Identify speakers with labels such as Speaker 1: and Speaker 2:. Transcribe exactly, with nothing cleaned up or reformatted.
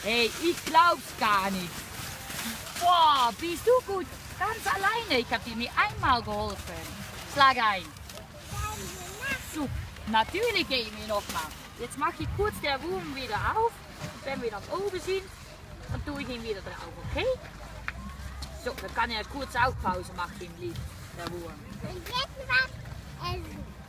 Speaker 1: Hey, ich glaub's gar nicht. Boah, bist du gut? Ganz alleine. Ich habe dir mir einmal geholfen. Schlag ein. Super. Natürlich gehen wir nochmal. Jetzt mache ich kurz den Wurm wieder auf. Und wenn wir dann oben sind, dann tue ich ihn wieder drauf, okay? So, dann kann er kurz auch Pause machen im Lied, der Wurm.
Speaker 2: Und jetzt was essen.